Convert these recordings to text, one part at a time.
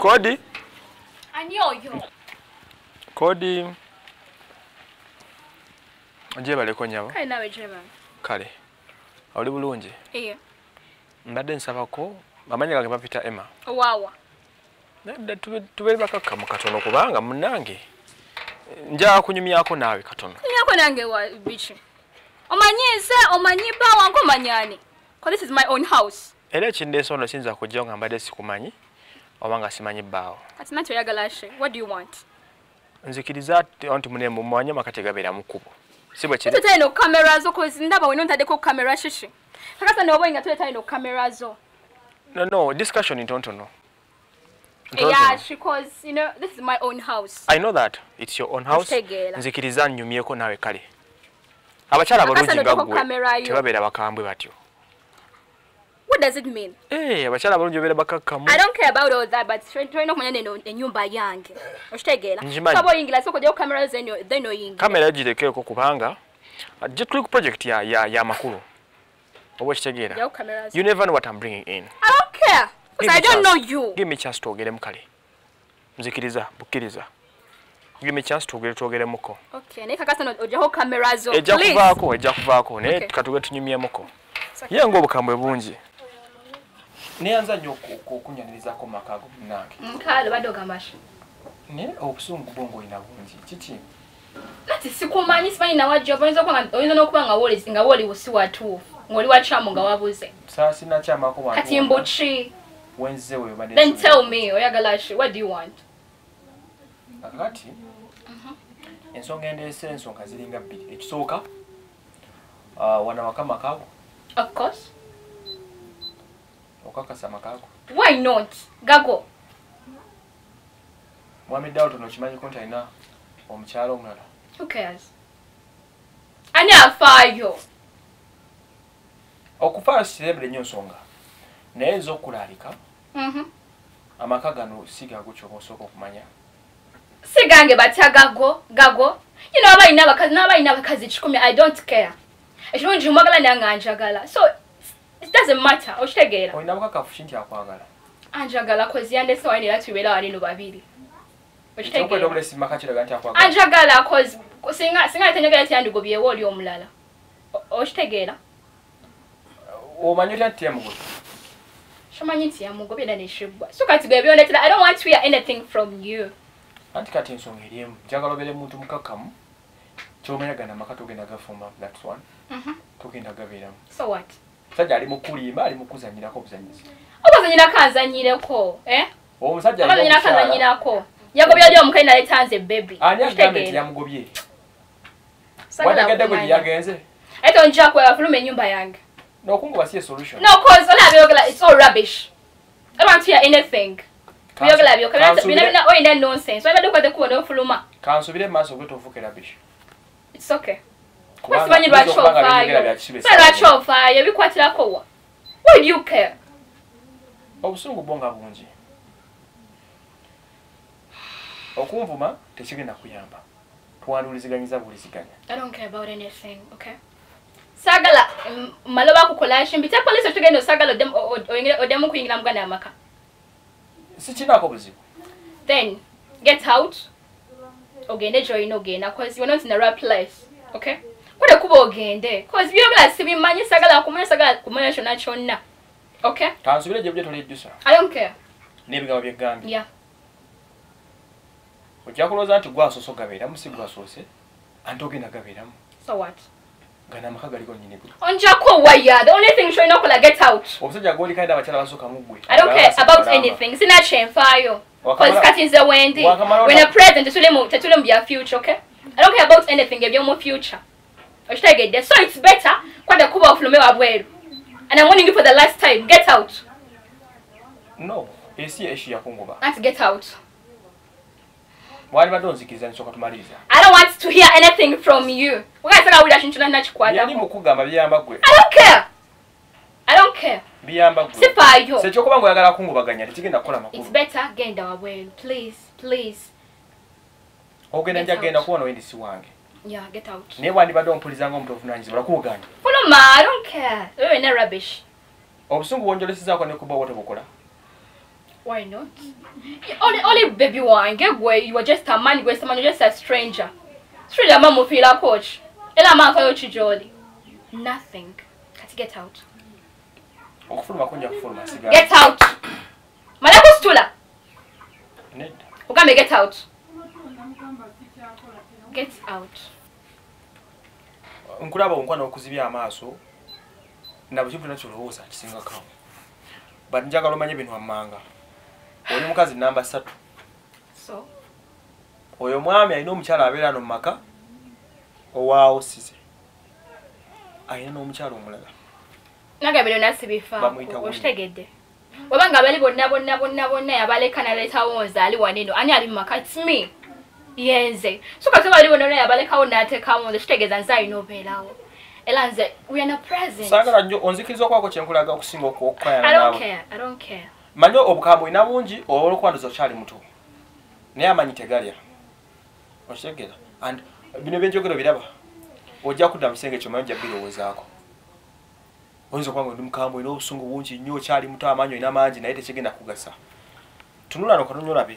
Kodi? Ani oyo. Kodi. Njeba leko nyabo. Kale nawe jeba. Kale. Oli bulungi. Iye. Mbadde nsabako amanya gange bapita Emma. Wawa. Nedda tubere bakakka mu katono kubanga munnange. Nja kunyumyako nawe katono. Nyako nange wa bichi. Omanyiba wangu manyani. Because this is my own house. Era kindeso no sinza kujja nga mbadde sikumanyi obanga simanyi baawo. Kati nakyo yagalashe. What do you want? Nzikiriza anti munembo mwanya makate gabera mukubo. Sibwe kiri. Tutale no cameras because ndaba we don't ko camera shishi. Kakasa no boyinga tutale no cameras zo. No, discussion in Tontono. Yeah, because you know this is my own house. I know that it's your own house. Nzikiriza nyumyeko nawe kale. Abachala balungi ngagwe. Tebabera bakambwe batyo. What does it mean? Abachala balungi bera bakakamu. I don't care about all that, but try no kumanya enyumba yange. Oshitegera. Sabo yingila soko je cameras then no yingi. Camera girekeko kubanga. Just click project ya makulu. Oboshitegera. You never know what I'm bringing in. I don't care. Because I don't know you. Give me a chance to ogere mukale. Mzikiriza, bukiriza. Give me a chance to ogere muko. Okay, ne kakasa no ojaho camera zo. Eja kuvaako ne katuge tunyumye muko. Ye ngo bukambwe bungi. Neanza nnyo kunyanirizaako makago munange. Mkalo badoga mashi. Ne obusungu bongo ina bungi. Kiki? Lati sikumanyi simanyi na wajjo oyinza n'okuba nga woli busi watu. Ngoli wachamu nga wabuze. Sasa sina chama ko wantu. Kati mbuchi. Wenze we bade. Then tell me, oyagalashi, what do you want? Akati. Ensonga endese ensonga ziringa bbiri. Ekisooka wana wakama kago. Of course. Okakasa makago. Why not? Gago. Mwami Dawuto no kimanyi konta ina omukyalo omulala. Who cares? Ani afayo. Okufa sirebere nnyo nsonga. Naye zokulalika. Amaka gano siga guchoba osoko kumanya. Sigange batagago, gago. You know abayina abakazi 10 I don't care. Ekirungi umagala nanga anjagala. So it doesn't matter. Oshtegera. Oyina bukakafu kinti akwagala. Anjagala kozi yande so wani lati wela wali no babiri. Oshtegera. Okwe dobule simaka kiraga nti akwagala. Anjagala kozi singa tenjagala ti andigobye woli omulala. Oshtegera. Omanyi ati yamugobe. Shamanyi ti yamugobe na neshibwa. So kati gwe ndetela I don't want to hear anything from you. Anti kati ensonga eriemu njagala obere muntu mukakamu. Kyomanya gana makato genda gafuma that's one. Tugenda gabeeramu. So what? Sajja ali mukulimba ali mukuzanyirako obuzanyizi. Obuzanyira kanzanyireko, Omusajja ali kanzanyirako. Yagobya lyo omukazi na letanze baby. Ani agambye yamugobye. Wanagadde gwe yagenze. Eto njja kwefuluma ennyumba yange. No kungu see a solution. No, cause it's all rubbish. I don't want to hear anything. You're nonsense. Why do you want to Kansubire maso gwe tofuke rubbish. It's okay. What's when you watch fire? You quite like what? Why do you care? Obusungu bonga bungi. Okunvuma tekigenda kuyamba. Twanduliziganyiza buliziganya. I don't care about anything, okay? Sagala maloba kukola shimbita police tugenda sagala odemu kuyingira mugana amaka. Sikinako buzibu. Then get out. Ogende join ogenda because you're not in the right place. Okay? Kode kuba ogende because byogala sibimanyi sagala kumanya shona chonna. Okay? Kansubire jebye toleddusa. I don't care. Nebigabo byegambi. Yeah. Ojja kuloza nti gwasoso gabeera musigwa sose antogenda gabeeramu. So what? Gana makagali ko nyine gwe. Onjako waya. The only thing showing up like get out. Obusajja goli kaida bachala basoka mugwe. I don't care about anything. Sina chenfayo. Because cutting the wendy. When a present to be a future, okay? I don't care about anything, give you more future. I should get there. So it's better kwa the kuba of lume wabweru. And I'm warning you for the last time. Get out. No. Esi eshi ya kungoba. Let's get out. Wali badonzikiza nsoka tumaliza. I don't want to hear anything from you. Wakasaka wila shinchuna nachikwata. Yani mukugamba byamba gwe. I don't care. I don't care. Byamba gwe. Sipayo. Secho kuba ngo yagala kungubaganya tikigenda kola makulu. It's better genda wabweru. Please. Ogenda njagenda kuona wendi si wange. Yeah, get out. Ne wandi badompuliza ngo mtu ofunanyizibwa kuganya. Follow ma, I don't care. Wewe na rubbish. Obusungu wonjolesiza ko ne kuba wote bukola. Why not? Only baby one, get where you are just a man, you're just a stranger. Stranger mama feel a coach. Ela man for your chijoli. Nothing. Get out. Get out. Malako stula. Ukame get out. Get out. Nkulaba onkwana okuzibya amaaso. Nabukivu nakyolowooza kisinga kawo. But njagala omanye bintu amanga. Oli mukazi namba 3. So? Oyo mwami alina omukyala abeera no mumaka. Owaawo sise. Alina n'omukyala omulala. Nagabiro nasibifa. Oshitegedde. Wabanga bali bonna yabaleka naleta wonza ali waneno. Ani ali mumaka? It's me. Yenze. So kati bali bonna yabaleka wonna ateka wonza. Shitegeza nzayi n'obeerawo. Elanze, we are not present. Sagala nnyo onzikiriza okwako kyenkulaga okusinga okwayana nawe. I don't care. Manyo obukambo ina bungi olw'okwanduza okyali muto. Naye amanyi tegalya. Okitegera. And bino byenjogero biraba. Ojja kudda mu kisenge ekyo manyi ojja birowoozaako. Oyinza okuba nga ndi mukambwe olina obusungu bungi nnyo okyali muto amaanyi olina mangi naye tekigenda kugasa. Tunula no katonnya olabe.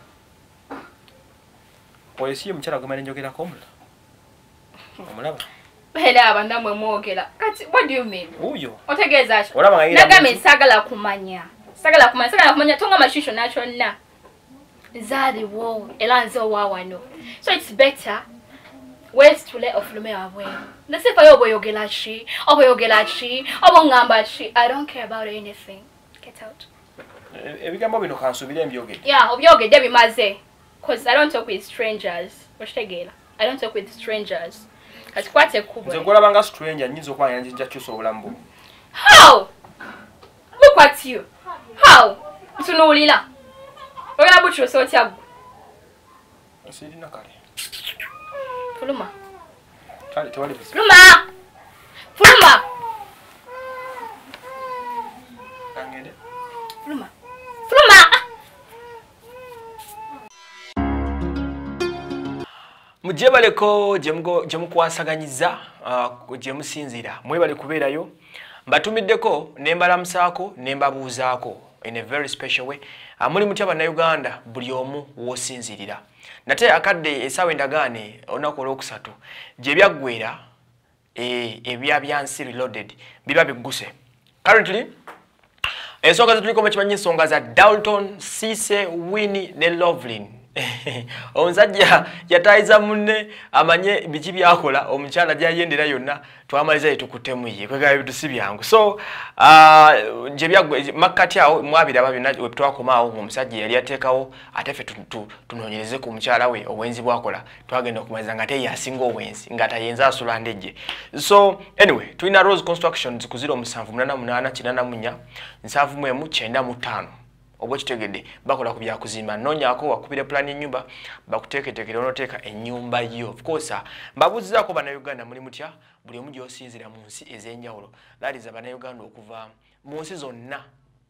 Oyo si ye mukyala gwe mali njogerako omulala. Omulaba. Hela abanda mwe mwogera. Kati what do you mean? Uyo. Otegeeza ki? Nagame sagala kumanya. Sagala kumanya tonga mashisho nacho na. Zali wo elanze owawano. So it's better ways to let oflume away. Nasifa yoboyogela chi, obo ngamba chi. I don't care about anything. Get out. Ebigambo bino kansubira embyoge. Yeah, obyogedde bimaze. Cause I don't talk with strangers. Oshtegela. I don't talk with strangers. Kati kwate kubwe. Nze golabanga stranger nyinza okwanya njja kyusa obulamu. How? Look at you. How? Tunulila. Oya bucho so tyagu. Asirina kale. Fuluma. Kale tewali bisi. Fuluma. Fuluma. Angende. Fuluma. Fuluma. Mujebaleko jemukwasaganyizza jemusinzira mwebale kubeerayo mbatumiddeko nembalamusaako nembabuuzaako in a very special way muli mutya bannayuganda buli omu woosinzirira nate akadde essaawa endagaane olunaku olwokusatu gye byaggweera ebya byansi reloaded biba bigguse currently ensonga zetuliko mukimanyi ensonga za Dalton, Cisse, Winnie ne Lovelyn. Omusajja yatayiza munne amanye biki byakola omukyala gyayendera yonna twamaliza yetukutemu ye kwegaba bitusi byangu so nje byagwe makati awo mwabiraba byonna we twakomaawo omusajja yali ateekawo ate ffe tunoonyereze ku mukyala we obwenzi bwakola twagenda okumaliza nga teyasinga obwenzi nga tayenza asula ndejje so anyway tulina Rose Constructions ku 0788 741 Obo kitegedde bakola ku byakuzimba nonyako wakubira plan y'ennyumba bakuteeketeekera onoteeka ennyumba yo of course mbabuzizaako bannayuganda muli mutya buli omu gy'osinzira mu nsi ez'enjawulo that is bannayuganda okuva mu nsi zonna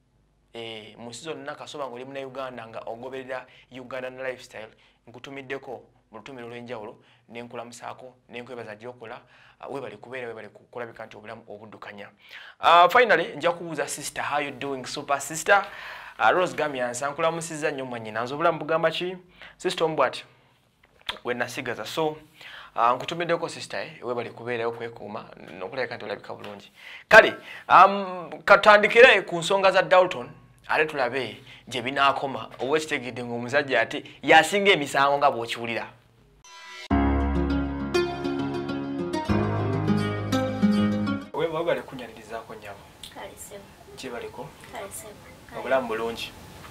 kasoba ng'oli munnayuganda nga ogoberera Ugandan lifestyle nkutumiddeko mu lutumiro olw'enjawulo nenkulamusaako nenkwebaza gy'okola webali kubeera webali kukolabika nti obulamu obuddukanya finally nja kubuuza sister how you doing super sister Rose Gamian sankula musiza nnyo mwanyina nzo bulamu bugamba ki sister ombwati we nasigaza so nkutumiddeko sister webali kubeerayo kwekuuma nokulabika nti olabika bulungi kale katandikire ku nsonga za Dalton ate tulabe gye binaakoma oba kitegedde ng'omusajja ate yasinga emisango nga bw'okiwulira webale kunyalirizaako nnyabo gye baliko obulamu bulungi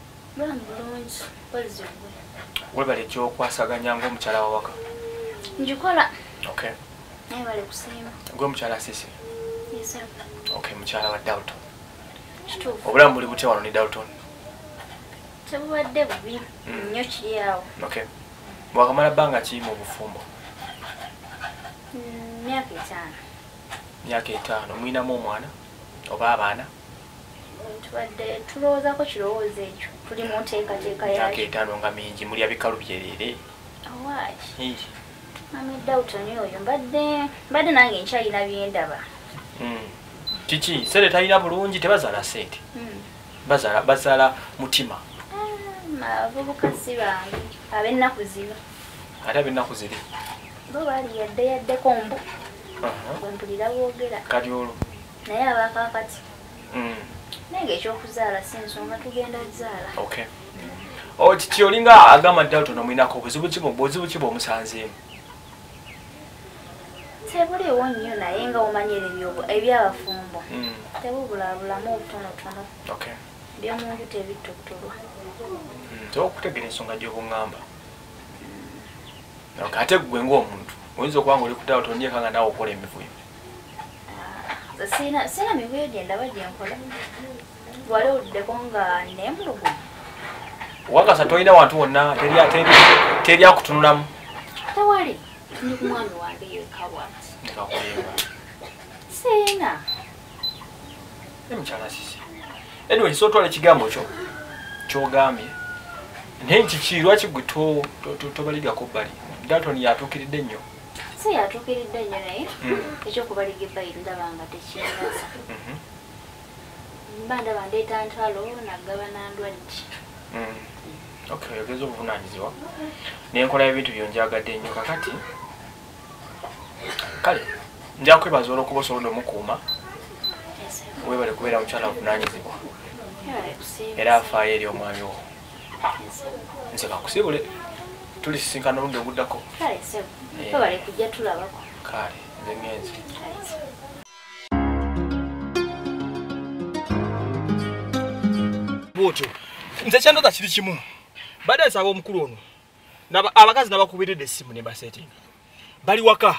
webale ekyokwasaganya ng'omukyala wawaka njikola okay naye bale kusiima gwe mukyala Cisse okay mukyala wa Dalton kituufu obulamu buli butya wano ne Dalton tebubadde bubi nnyo kiri awo okay bwakamala bbanga ki mu bufumbo myaka 5 mwinamu omwana oba abaana tubadde tulowoozaako kirowoozo ekyo tuli mu nteekateeka yakyo myaka 5 nga mingi mulya bikalu byerere awaaki mami Dalton oyo mbadde nange nkyalina byendaba kiki sente talina bulungi tebazaala sente bazaala mutima abavubuka si bange ab'ennaku zino ate ab'ennaku ziri bo bali yaddeko mbu bwe mpulira boogera kati olwo naye abakaakati naye ng'ekyokuzaala si nsonga tugenda zaala. Okay. Kiki olinga agamba nti Dalton omwinako buzibu ki bw'omusanzeemu? Tebuliwo nnyo naye nga omanyira ebyabafumbo tebubulaabulamu obutonotono by'omuntu tebittulwa. Okutegeera ensonga gy'obuŋŋamba ate gwe ng'omuntu oyinza okuba nga oli ku Dalton yeka nga naawe okola emivuyo. Sina mivuyo gye ndaba gye nkola wali owuddeko nga neemulugumu. Wakasa tolina wantu wonna teryakutunulamu? Tewali. Ndi ku mwami wange yekka bw'ati. Ndikakulimba. Sina. Mukyala Sisi. Anyway, nsobola otwala ekigambo kyo ky'ogambye naye kiki lwaki gwe tobaligako bbali? Dalton yatuukiridde nnyo. Si yatuukiridde nnyo naye ekyokubaliga ebbali ndaba nga tekingaza. Mba ndaba ndeeta ntalo naggaba nandwadde. Okay, oyogeza obuvunaanyizibwa n'enkola y'ebintu byonjagadde nnyo kakati kale nja kwebaza olw'okuba osobola omukuuma weebale kubeera mukyala avunaanyizibwa era afaayo eri omwami wo. Nze kakusibule tulisisinkana olundi oguddako. Kale sebo webale kujja tulabako. Kale nze ngenze. Bwotyo nze kyandoza kiri kimu badde nsaba omukulu ono abakazi nabakubiridde essimu ne basetinga bali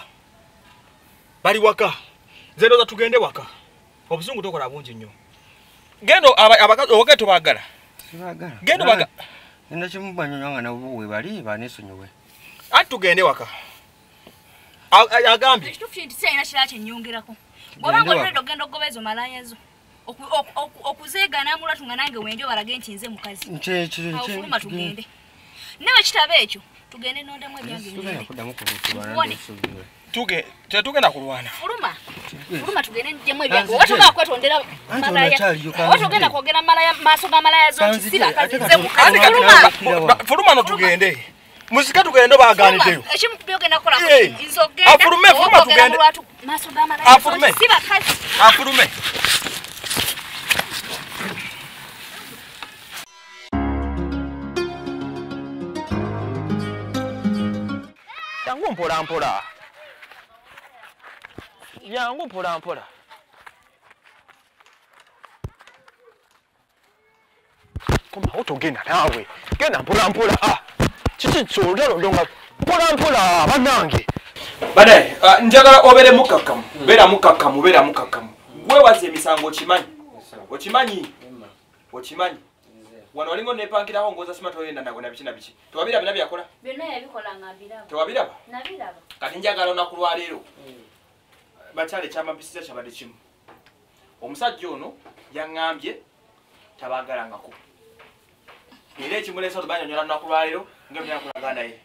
waka nze ndoza tugende waka obuzungu tokola bungi nnyo gendo abakazi oge tobaagala gendo baga nenda kimubanyonyo nga nabo we bali banesonyiwe ati tugende waka agambye ekitufiiti sirina kirala kyennyongerako bw'oba ng'oluleda ogenda okugoba ezo malayazo okuzeega n'amulwatu nga nange wenjo balage nti nze mukazi awufuluma tugende newe kitabo ekyo tugende nondemu ebyange tetugenda kulwana fuluma tugende njemu ebyange oba togenda kwetondera malaya oba togenda kwogera maaso ga malaya zonti si bakazi nze mukazi fuluma no tugende musika tugende baganiddeyo ekimu byogenda kukola nzogenda fuluma tugende maaso ga malaya zonti si bakazi afulume. Yangu mpola. Yangu mpola. Koma otogenda nawe. Genda mpola. Kiki kyolero ndonga mpola banange. Badaye njagala obere mukakamu. Bera mukakamu. Wewaze emisango okimanyi. Wano walingo nepankiraho ngoza sima toyenda nago na biki. Tewabiraba byakola? Byonna yabikola ng'abiraba. Tewabiraba? Nabiraba. Kati njagala olunaku lwa leero. Bakyale kyamapisiza kyabadde kimu. Omusajja ono yaŋŋambye tabaagalangako. Era ekimuleesa olubanyonyola olunaku lwa leero ng'ebyanakulaga naye.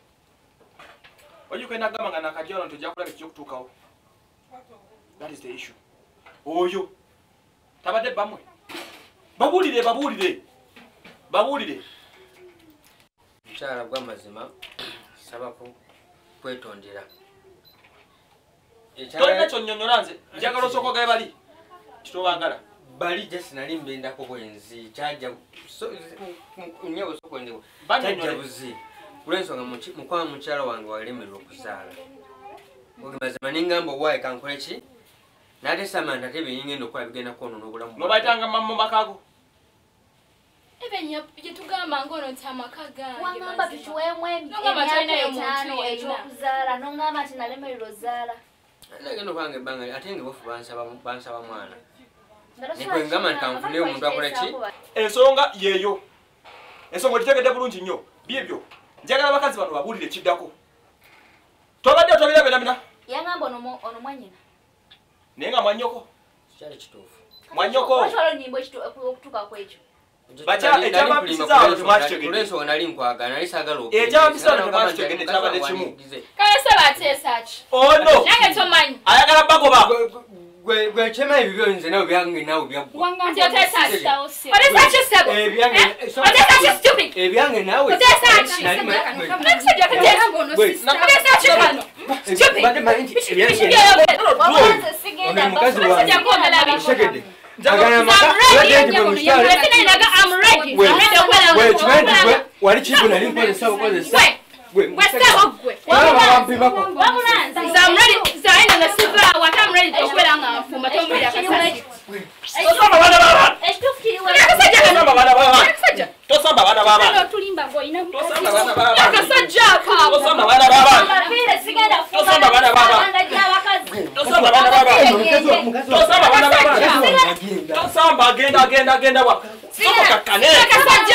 Oyo kwenda kugamba nga nakajja ono tujja kulaba ekyokutuukawo. That is the issue. Oyo tabadde bamwe. Babuulire. Mukyala gw'amazima saba kwetondera. Tolina kyonnyonnyola nze njagala osooka ogaye bali kitobaagala. Bali just nali mbendako bwenzi kyajja nyewe sokondewo kyajja buzi kulwensonga mukwama mukyala wange walemererwa okuzaala mazima nengamba owaaye kankole ki nate samanda tebe yingenda okukola bigenda kwonoona obulamu nobayitanga mu makaago Even yetugamba ngono nti amaka gange wangamba tukiweemu emyaka ekyokuzaala nongamba nti nalemererwa ozaala nagenda okubanga ebbanga ate nga bofu bansaba mwana nikwengamba nti kanfune omuntu akola ki ensonga yeeyo ensonga ogitegedde bulungi nnyo byebyo njagala abakazi bano babuulire kiddako tobadde otobirabirabira yangamba ono mwanyina naye nga mwannyoko kikyali kituufu mwannyoko okiwala onyimba okutuuka kwekyo kulwensonga nali nkwagala nali saagala ekyabampisaatemaakitegedde kyabadde kimu kale se bateesa ki ono nange tomanyi ayagala bagoba gwe chema ibyo nze nawe byange nawe byagwa. Wangati otesa. What is that just step? Byange. What is that just stupid? Byange nawe. Otesa. Next you can ngono sister. What is that chikano? Stupid. Bade manji byange. Wabanza sigenda Mukazi wange. Shegede. I'm ready. Wali chibu na limpo nsawo kozesa. I'm ready. Zaina na sifa I'm ready to kwela nga mfuma tombira kasati. Tosamba bana baba. Estufikiri wa. Tosamba bana baba. Tosamba bana baba. No tulimba ngo ina. Tosamba bana baba. Kasajja pa. Tosamba bana baba. Mapire sigenda fuma. Tosamba bana baba. Tosamba bana baba. Tosamba bana baba. Tosamba genda wa. Soko kakane. Kasajja.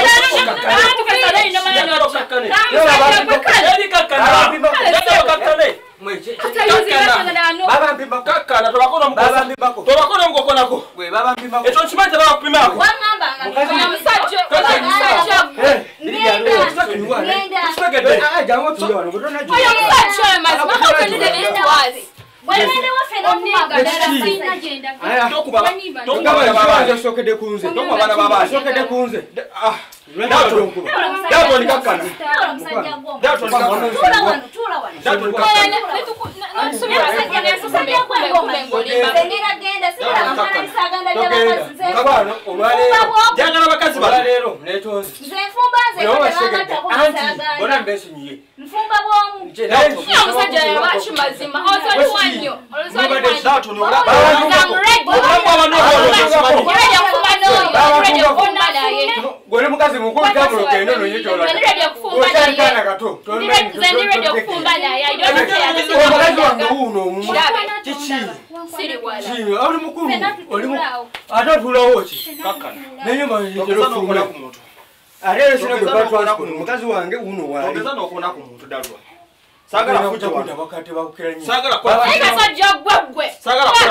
mukazi wange uno wali ongeza nokona ku muntu dalwa sagala kuja kuja wakati bakukeranye sagala kwa Kasajja gwegwe. sagala kwa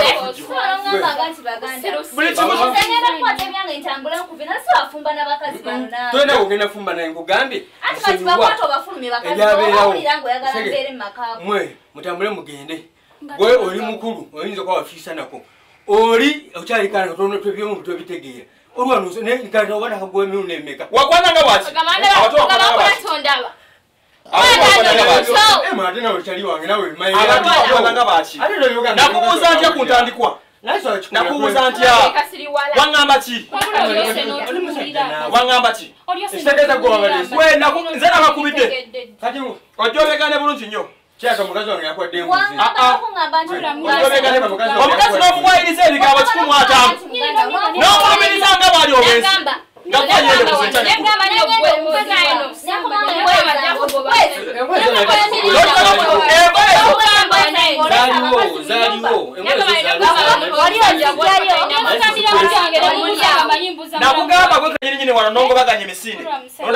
twende kugenda fumba naye ngugambe mwe mutambule mugende gwe oli mukulu oyinza kwa wafisa nako oli okyali kana tono twebyo mu bitegeera olwano ne nkata obana kagwe mu nemeka wakwana nga bwati nakubuuza ntya kuntandikwa nakubuuza ntya waŋŋamba ki waŋŋamba ki nze nabakubidde ojobegane bulungi nnyo omukazi n'omuwayiriza ebigambo 15 n'omulumiriza nga bwali obwensi nakugamba gwe kanyirinyini wano nongobaganya emisinde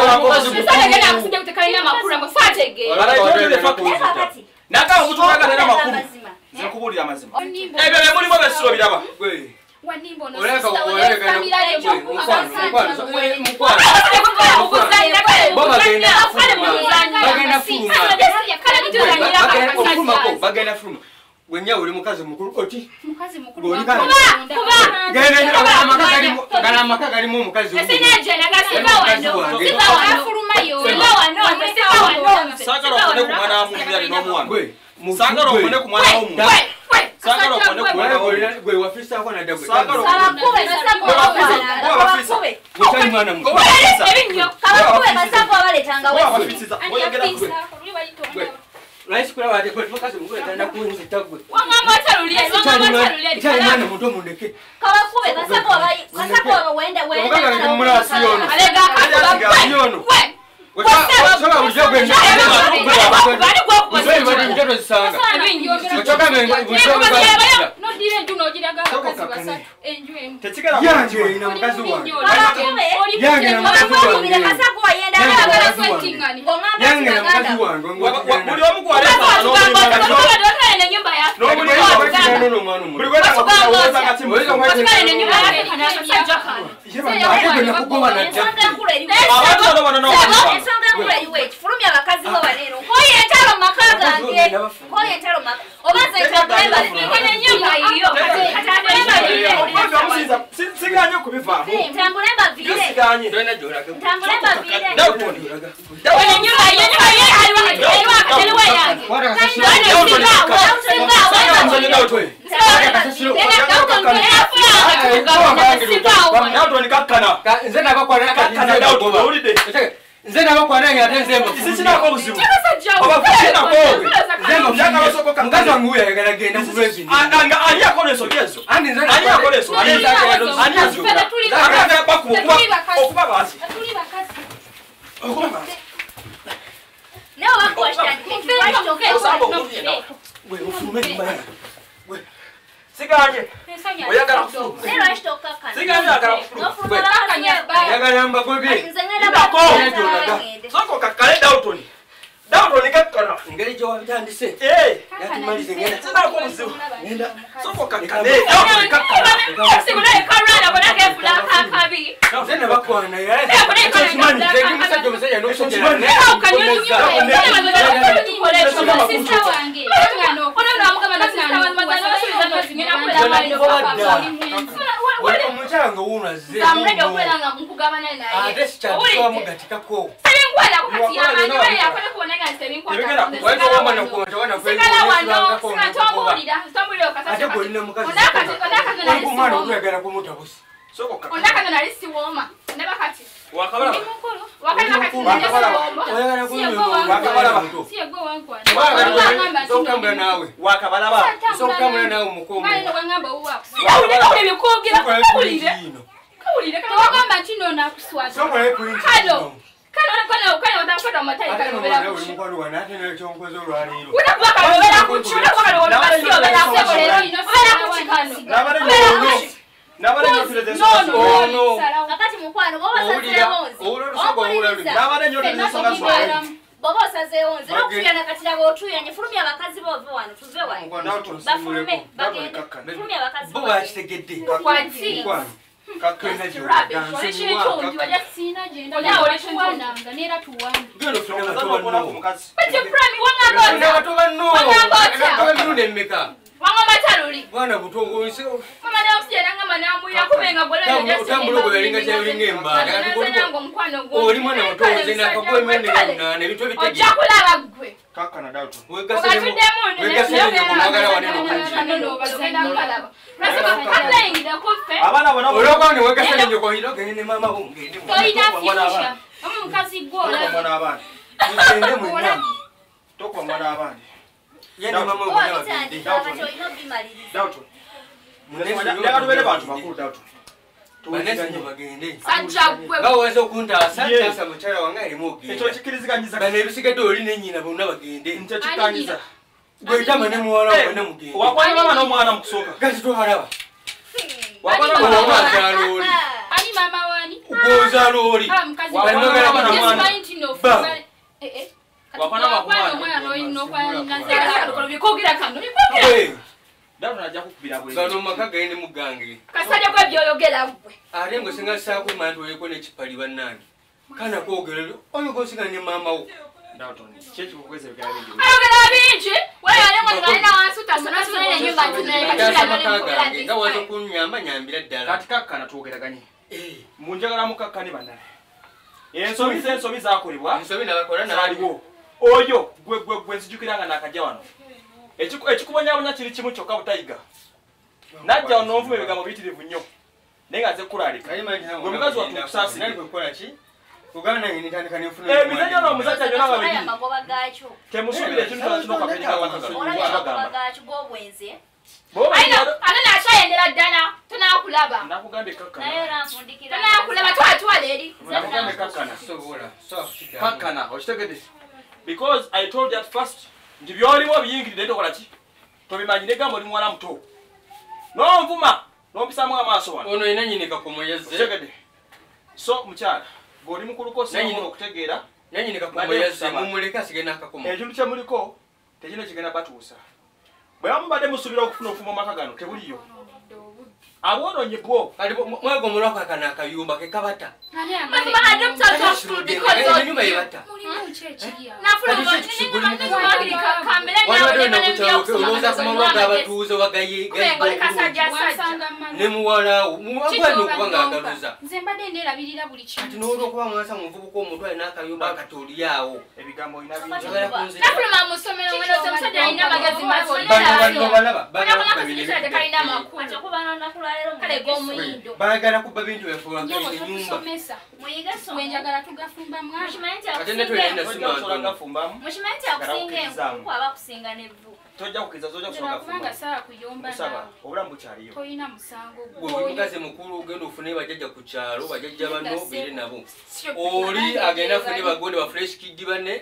nagamba mutukaganera makulu nkubuulira amazima ebyo bemulimu ebesiro biraba bagenda fuluma gwenya uli mukazi mukulu oti amaka galimu omukazi sagala okone ku mwana wamuntu yali n'omuwano sagala okone ku mwana w'omuntu sagala okone ku mwana w'omuntu gwe wafisako nadda gwe mutali mwana mukulu Rice kula wate kwa mkazi mkule tanda kuunzi tagwe. Wangamba talulie, mwana muntu mundeke. Kabakube basako wenda. Nganga kumula siyono. Alega siyono. Soba ujogwe nje. Bali kwa Mzee bali njoto zisanga. Ochoka mengo no dire nduno jiraga kazi basatu. Enjoy. Techikala yanje ina mkazi wange. Yange na mkazi wange. Basako yenda yange na mkazi wange. Buli omu kwaleta ne nyumba ya. No muri no no mwana mu. Buri kwenda kuwoza kati mu. Wasikane ne nyumba ya kana sajja kana. Ate na kugoba na ensonga enkulu eriwo. Abantu bano no. Ensonga enkulu eriwo ekifulumya abakazi bo balero. Koye entalo maka gange. Koye entalo maka. Obaze entalo bali ne nyumba iyo. Siganye kubiva. Tambule mbavire. Siganye. Tambule mbavire. Ne nyumba iyo aliwa yange. Nze nabakwana ngate nzembo. Sisinako buzibu. Obafuna ko. Nzembo byaka basokoka. Ngaza nguya yagala genda kubezi. Anga ali akole sokezo. Andi nze ali akole so. Ali azu. Anga baku okuba basi. Tuli bakazi. Okuba. Leo wako washtaki. Wewe ufume mbaya. Wewe. Siganye. Oyagala kufu. Leo ashtoka kana. Siganye agala kufu. Yagala mba gobi. Soko kakale Dalton. Dalton kakkana. Ngeri jo wabitandise. Yatumalize ngenda. Sinako buzibu. Ngenda. Soko kakale Dalton kakkana. Sigula ekarana bonake fulaka kabi. Nze nabakwana ya. Chimani. Nze musajja musajja no Chimani. Omukyanga wuno azze. Zamredo kwelanga mukugabana naye. Ate sikyatuwa mugatikako. Selinkwala kukati yamanyi bali yakole kuboneka selinkwala. Waliwo wamana kuwona kweli. Sikala wano sikatwamulira tambulira okasasa. Ate golina mukazi. Ondaka Wali kumwana okuyagala kumutabusi. Soko kakale. ondaka nali siwoma. Ndeba kati. Wakabala. Wakali kati nali siwoma. Oyagala kumwana. Siye gwe wankwana. Sokambula nawe. Wakabala ba. Sokambula nawe mukomo. Kale ndo ngamba uwa. Kawulire ebikugira kawulire. Kawulire kama wagamba nti ndo nakuswaza. Sokole kulinzi. Kano. Kano utakwata matai kalobera kuchi. Unakuwa kalobera kuchi. Unakuwa kalobera kuchi. Obera kuchi kano. Nabale nyote desonga. No. Kakati mukwano boba saze onze. Nabale nyote desonga swali. Boba saze onze. Nokufyana katira botuyanye fulumya abakazi bove wano tuve wano. Bafulume bagende. Fulumya abakazi Bo bakitegedde. Kwati. Kakena Rubbish. Oli kintu wajja sina genda. Ola oli tuwananga nera tuwange. Gendo fulumya batobana ku mukazi. But your prime wanga Fulumya bota. batobano. Abamirude mmeka. Wanga mataluli. Bwana butongo ise. Mama na msijana ngama na muya kubenga bola ya jasi. Utambulo yalinga chalinga embanga. Nango mkwano gwo. Oli mwana mutoze na kakwe mene na nebito bitege. Ojakula bagwe. Kaka na Dalton. Wegasele kumagala waneno kunji. Abana bona olokone wegasele njoko hilo gene mama ngende. Omukazi gwola. Bona abana. Ngende mwana. Tokwa mwana abana. Yena mama ngona bagende. Dalton. Ndaka tubele bantu bakulu Dalton. Banesi bagende. Sanjagwe. Bawaza okunta sasa mukyala wange ali mogenda. Ekyo kikiriziganyiza. Bane ebisigadde oli nenyina bonna bagende. Nte kikanyiza. Gwetama ne muwala wonna mugende. Wakwana mama n'omwana mukusooka. Gati twabalaba. Wakwana Mama mama wazaala oli. Ani mama wani? Ugozaala oli. Mkazi Wakwana mama yes mwana. mind no. Wakwana wakumwana. Mwana no kwa nazala ko bikogira kano. Bikogira. Dalton ajja kukubira bwe. Gano maka gende mugange. Kasajja kwa byoyogera gwe. Ate ngo singa saako mantu oyeko n'ekipali bannange. Kana kwogera oyo gosiga ne maama wo. Dalton. Chechi kukweza bikala bingi. Ayogera bingi. Wewe ale mwana alina wansu tasona sona nyumba tinene nga wazo kunyamba nyambira ddala. Kati kakkana twogeraganye. Munjagala mukakkane bannange. Ensobi zakolebwa. Ensobi nabakola naaliwo. Oyo gwe nzijukiranga nakajja wano. Ekikubonyabonya kiri kimu kyokka butayiga. Najja ono nvume ebigambo biyitirivu nnyo. Naye nga nze kulalika. Gwe mukazi wattu okusaasira. Kukola ki? Uganda nange nitandika n'enfuna. Emizannyo n'omusajja byonna babiri. Amagoba gaakyo. Temusuubire ekintu kyonna kino okapenyeka wakaga. Olabye amagoba gaakyo g'obwenzi. Ate nakyayendera ddala tonakulaba. Nakugambye kakkana. Naye era nfundikira. Tonakulaba twatwala eri. Nakugambye kakkana. Sobola. Kakkana, okitegedde. Because I told you at first, nti byolimu obiyingiridde tokola ki? Tobimanyi n'egamba oli muwala muto. N'onvuma, n'ompisaamu amaaso wano. Ono ina nnyini kakomoyezze. Okitegedde. So mukyala, ng'oli mukuluko singa okutegeera. Nannyini kakomoyezze mumuleke asige n'akakomo. Ekintu kye muliko tekino kigenda batuusa. bwe bamubadde musuubira okufuna obufumo maka gano tebuliyo abononye bwo kati mwego mulwako akana akayumba ke kabata enyumba yebata olowooza ku mawanga abatuuze wagaye ne muwalawo mugwana okuba ngaagaluza kati n'olwokuba mwasa mu nvubuka omuntu alina akayumba akatoliawo ebigambo baagala kuba bintu byafuenyumba omukazi mukulu ogenda ofune bajajja ku kyalo bajajja bano bere nabo oli agenda afune bagonde ba fresh kid bane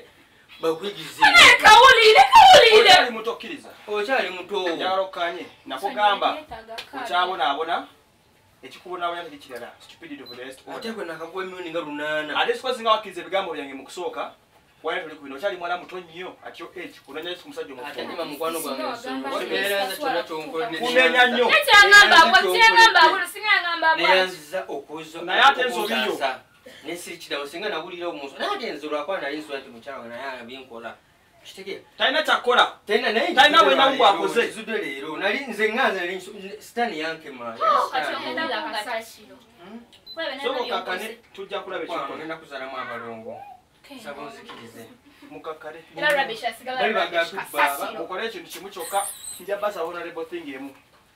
okyali muto okkiriza okyali muto nyalokanye nakugamba okyabonaabona ekikubonaabona kiri kirala stupidity of the rest ate gwe nakakuwa emyoni nga 8 ate sikozi nga wakkiriza ebigambo byange mu kusooka wali tuli ku bino okyali mwana muto nnyo atyo eki kunenya ku musajja omutoatema mukwano gwange kyonna kunenya nnyo neyanziza okuzo naye ate ensobiyo nesirikirawo singa nawulira omuso naye ate nze olwakuba nali nsobola nti mukyala naye abyenkola kitegeera talina kyakkola talina wenamu bwakoze zudde leero nali nze nganze nali sitani yankema sobokakane tujja kulaba ekigenda kuzalamu abalongo sabonzikirize mukakale bali okole ekintu kimu kyokka nja basabona lebo thing emu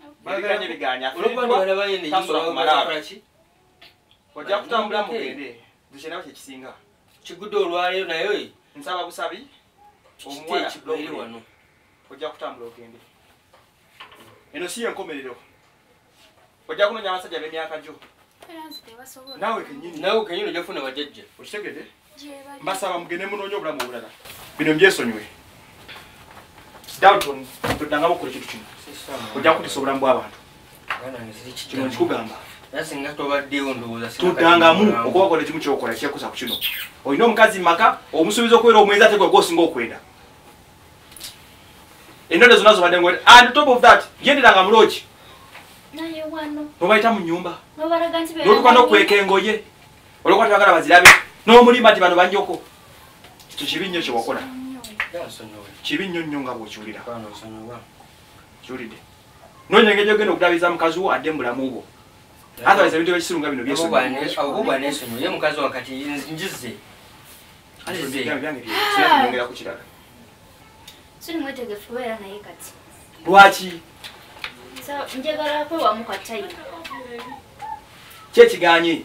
biganyebiganya ojja kutambula mugende dukyeraba kyekisinga kigudde olwaleero naye nsaba busabi omuwala wano ojja kutambula ogende eno si yenkomerero ojja kunonya abasajja b'emyaka gyo naawe kenyini ojja kufuna bajajja okitegedde mbasaba mugende munoonya obulamu obulala bino mbyesonyiwe Dalton toddangamu okukola ekintu kino ojja kutisa obulamu bw'abantu kino nkikugamba tuddangamu okubakola ekimu kyokola kyekusa ku kino olina omukazi maka omusuubiza okubeera omwenzi ate gwegwe osinga okwenda endonde zonna zobadde ngo and top of that yenderanga mulooki nobayita mu nnyumba n'oluka n'okweka engoye olwokuba tebagala bazirabe n'omulimba nti bano banjoko ekyo kibi nnyo kyewakola kibi nnyo nnyo nga bw'okiwulira kiwulidde nonyengeri ogenda okuddabiza mukazi wo adde mubulamu bwo otherwise ebintu ebikisirunga bino byesonyiwa nesonyiwa ye mukazi wakati njize nyongera ku kirala mwetegefu kubeera naye kati lwaki njagala kwewamu katayi kyekiganye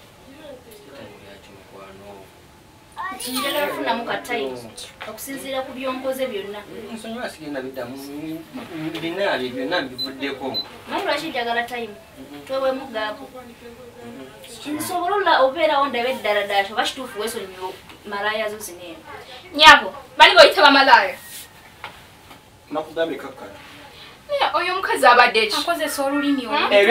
njagala kufunamu katayi okusinziira ku byonkoze byonna nsonyiwa sigenda biddamu binaabyo byonna mbivuddeko naye lwaki njagala tayimu twewemu gaapo nsobola obeerawo ndabe eddala ddala oba kituufu weesonyiwa malaaya zo zineeno nyabo bali boyita bamalaya nakugambe kakkala oyo omukazi abadde eki akozesa olulimi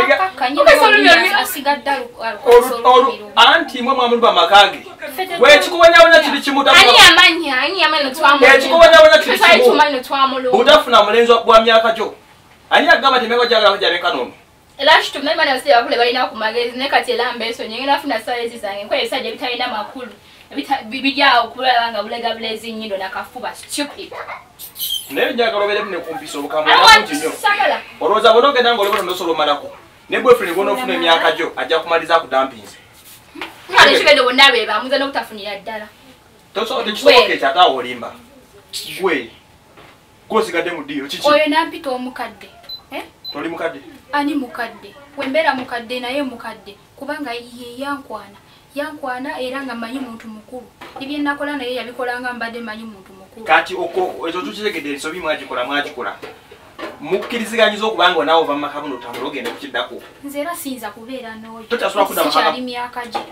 anti mwe mwamuluba amakage bwekikubonabonya kiri kimu ekikubonabonya kiri kimu butafuna mulenzi bwa myaka gyo ani agamba ti mengo jagala kujaneka nono era kitu naye bana basiya bakule balina ku magezi ne kati elambe eso nyengera afuna size zange kwa esajja bitalina makulu bijao kulala nga bulega bulezi nyindo nakafuba stupid naye njagala obeere mune kumpisa obukambwe nnyo olowooza bona ogenda ng'oli bona ndosolo omalako ne boyfriend bona ofuna emyaka gyo ajja kumaliza akudampinze kale kigende bonna be bamuza n'obutafunira ddala tekisoboka ekyo ate awo olimba gwe gwosigadde mu ddiiro kiki oyo nampita omukadde toli mukadde ani mukadde wembeera mukadde naye mukadde kubanga ye yankwana era nga manyi muntu mukulu ebyenakola naye yabikolanga mbadde manyi muntu mukulu kati ekyo tukitegedde ensobi mwagikola mukkiriziganyiza okubanga naawe ova mumaka buno otambula ogenda kukiddako nze era siyinza kubeera n'oyo totasobola kudda sikyali myaka gye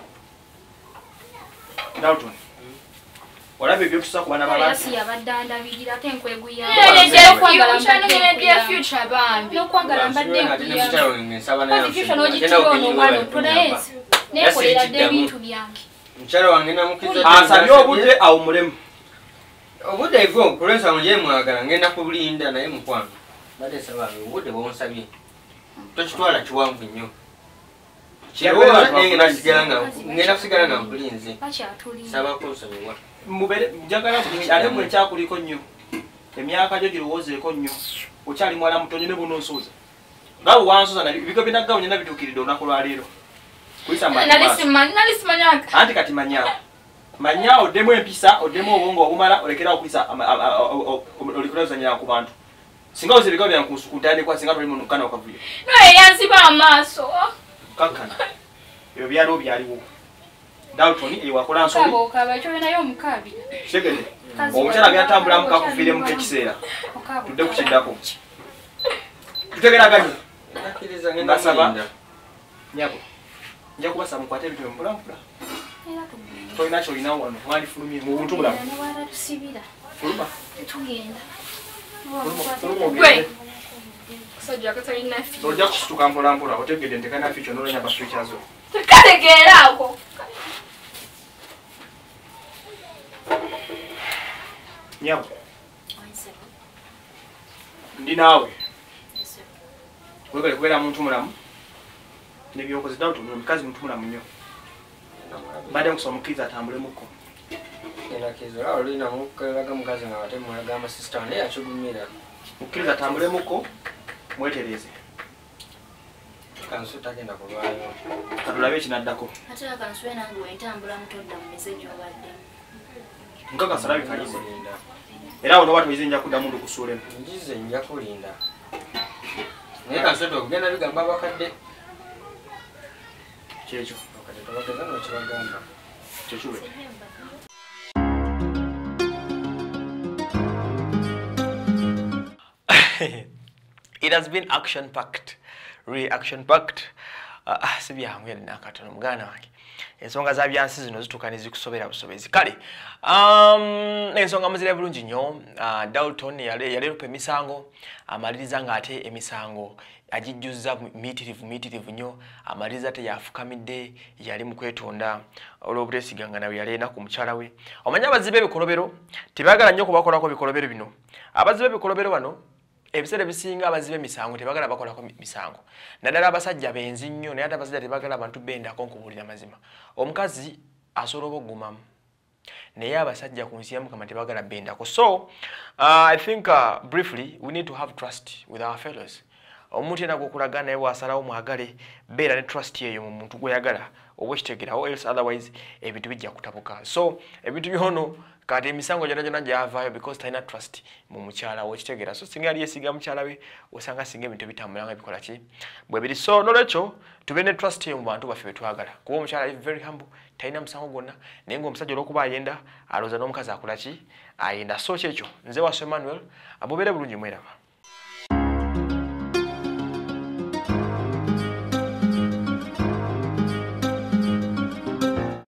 Dalton olaba ebyotusa ku baana babantu yabadde andabirira ate nkweguyya n'okwagala mbadde nekolera dde ebintu byange mukyala wange namukiza asabye obudde awummulemu obudde ego kulwensonga gye mwagala ngenda kubulinda naye mukwano bade sababu ngode bonsabye tochitwala chiwangu nnyo ngenda kusigala nga mpulinze saba kunsonyiwa mubere njagala ate mwe kyakuliko nnyo emyaka gyo girowoozeeko nnyo okyali mwala mutonyi ne buno nsuuza ngawe wansuuza nabigo binaggawo nyina bituukiridde olunaku lwaleero kuyisa nalisimanyanga anti kati manya oddemu empisa oddemu obwongo obumala olekerawo okuyisa olikulazanyira ku bantu singa oze ebigawo byankutandikwa singa toli munukana okavuyo eyanziba amaaso kankana ebyo byaliwo byaliwo Dalton ewakola nsobi segede omukyala byatambula mukakufiire mu kekiseera tudde kukiddako tutegeraganye basaba nyabo nja kubasaba mukwate ebintu mpolampola tolina kyolina wano mwandifulumye mu buntu bulamu fuluma ojja kusituka mpolampola otegedde ntekanafi kyonolenya baswikyazo tekategeeraako nyabo ndi naawe wegale kubeera muntu mulamu nebyokoze Dalton omukazi muntu mulamu nnyo badde nkusaba omukkiriza atambulemu enakizola olina mukalaga mukazi nga wate mulaga amasisita naye akigumira mukkiriza atambulemuko mwetereze kansu tagenda kulwayo katulabe ekinaddako ate akanswe nange wentambula mutodda mu meseji obadde nkakasa labikalize era ono watu izinja kuddamu ndukusuulemu njize nja kulinda naye kansu okugenda bigamba abakadde kyekyo bakadde tobageza nokibagamba kyekiwe It has been action-packed, really action-packed. Sibyangu yali nakatono mugana wange. Ensonga za byansi zino zituuka ne zikusobera busobezi. Kale, ensonga muzira bulungi nnyo. Dalton yaleerupa emisango, amaliriza ng'ate emisango agijjuzza miitirivu nnyo, amaliriza ate yafukamidde, yali mu kwetonda olw'obuteesiganga nawe yaleena ku mukyala we. Omanyi abazibe ebikolobero tebaagala nnyo kubakolako bikolobero bino. Abazibe ebikolobero bano ebiseera bisinga abazibe emisango tebagala bakolako misango naddala abasajja benzi nnyo naye ate abasajja tebagala abantu bendako nkubuulira mazima omukazi asobola obugumamu naye abasajja ku nsi ya Mukama tebagala bendako so I think briefly we need to have trust with our fellows omuntu yenna gw'okulagana naye bw'asalawo mwagale beera ne trust eyo mu muntu gw'oyagala oba ekitegeera or else otherwise ebintu bijja kutabuka so ebintu byono kati emisango gyonna gyavaayo because talina trust mu mukyala we ekitegeera so singa yali yeesiga mukyala we osanga singa ebintu bitambula nga bikola ki bwe biri so nolwekyo tube ne trust eyo mu bantu baffe be twagala kuba omukyala ali very humble talina musango gwonna naye ng'omusajja olw'okuba ayenda alowooza n'omukazi akola ki ayenda so kyekyo nze waswe Emmanuel amubeere bulungi mweraba